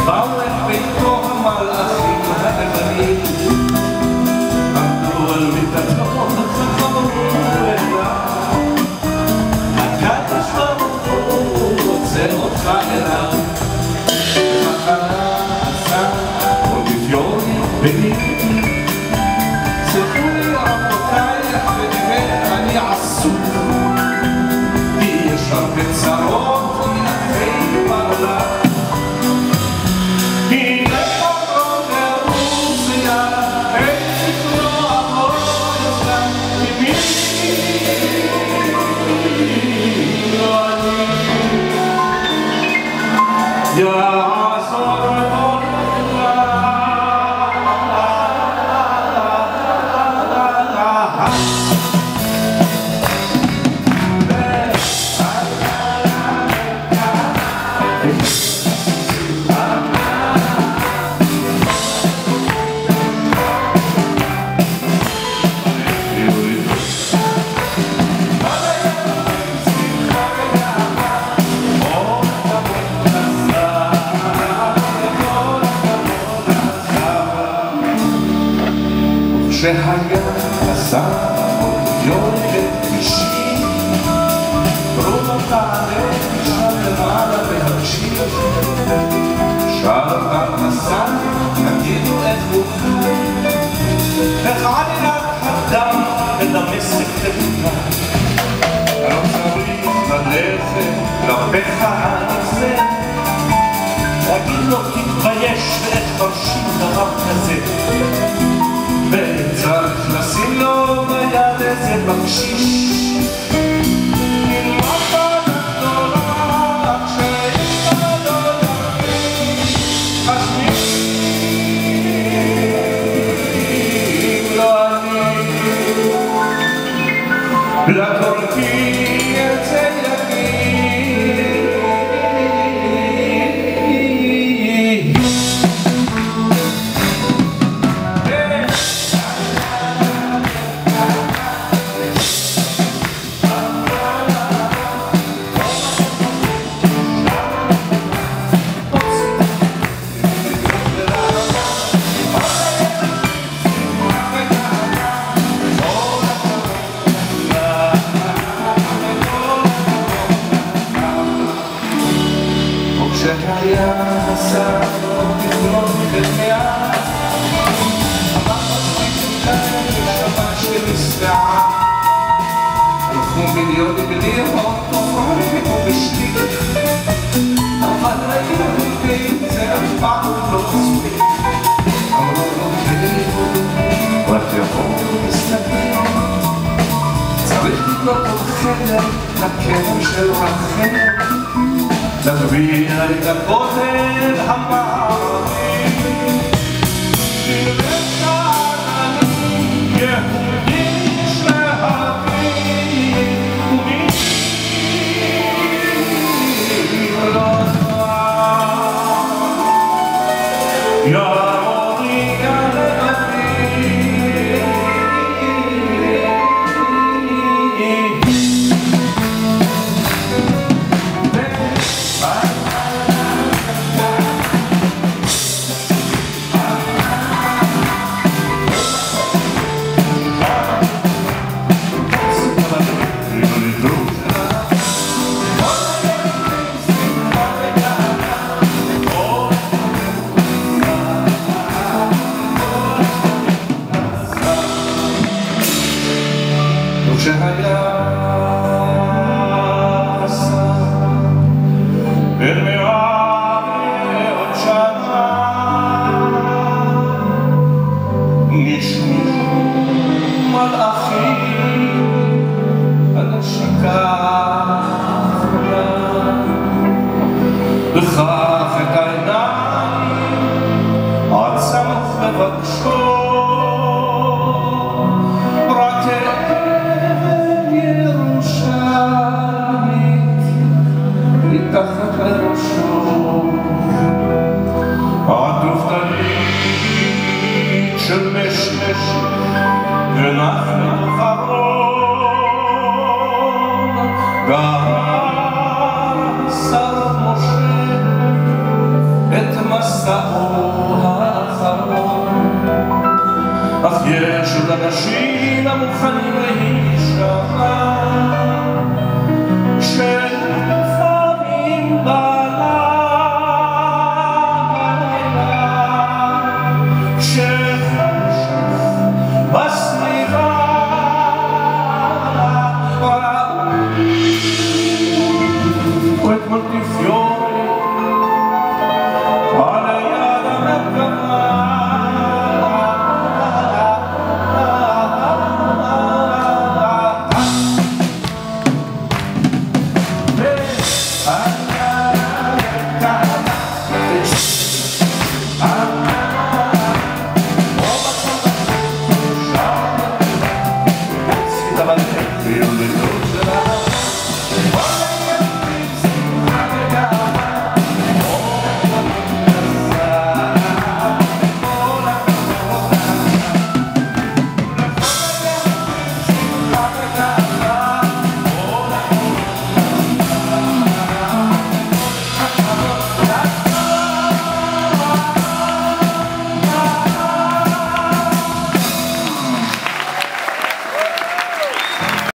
באו אל ביתו המלאכים הלבנים, עמדו על מיטתו וחברו אליו, הקדוש ברוך הוא רוצה אותך אליו, מחלה עשה מונטיפיורי בני, סלחו לי רבותיי, באמת אני עסוק, כי יש הרבה צרות מלאכי בעולם. שהיה עשה מונטיפיורי בכבישי, רוב הערך שם למעלה להקשיב, שם עשה תגידו את רוחו, אחד אליו הדם מדמשק תבונה, לא צריך ללכת לרבך הנגזר, להגיד לו תתבייש ואת מרשים דבר כזה, וצריך לשים לו ביד איזה בקשיש, נלמד בגדולה כשאיש לא ירגיש, חשבים לא אני, לכל כי ירצה יגיד. שהיה עשה מונטיפיורי במאה, אמר מספיק כאן ושמע שנשבעה, הלכו מיליונים בדירות תופרים ובשתיק, אבל היהודים זה אף פעם לא מספיק, אמרו לו כאילו רק יבואו מסתכלים, צריך לקנות עוד חדר לקרם של רחל, תגביה את הכותל המערבי, נלך העננים יהודים שלהבים, ומי לא יעמורי הלבבי. שהיה עשה בין 100 שנה, נשמעו מלאכים על השקה וכך את העיניים עצמך לבקשו, מתחת לראשו עטוף טלית של משמש ונחל חרון, גאון שר משה את מסע מסעו האחרון, אך יש עוד אנשים המוכנים